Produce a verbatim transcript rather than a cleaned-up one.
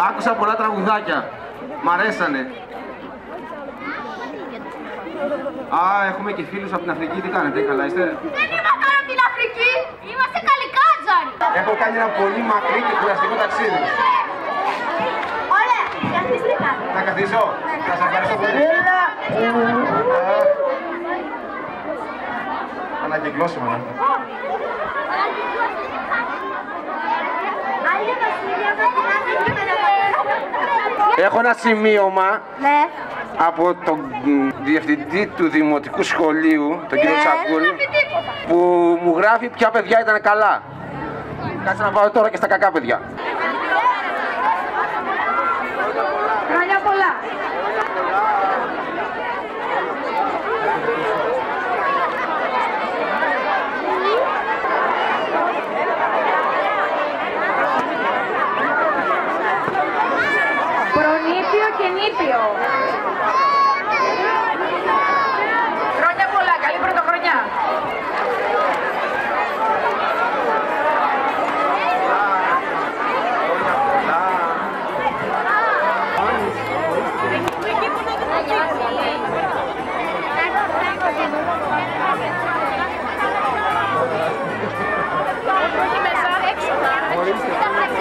Άκουσα πολλά τραγουδάκια. Μ' αρέσανε. Α, έχουμε και φίλους από την Αφρική. Τι κάνετε, καλά είστε? Δεν ήμασταν από την Αφρική. Είμαστε καλικάτζαροι. Έχω κάνει ένα πολύ μακρύ και κουραστικό ταξίδι. Ωραία, καθίστε κάτω. Να καθίσω. Θα σας ευχαριστώ πολύ. Ανακυκλώσουμε. Έχω ένα σημείωμα Ναι. από τον διευθυντή του Δημοτικού Σχολείου, τον κύριο Τσακούρη, που μου γράφει ποια παιδιά ήταν καλά. Κάτσε να πάω τώρα και στα κακά παιδιά. Χρόνια πολλά. Προνήπιο και νήπιο. Χρόνια πολλά, καλή πρωτοχρονιά. Όχι μέσα, έξω.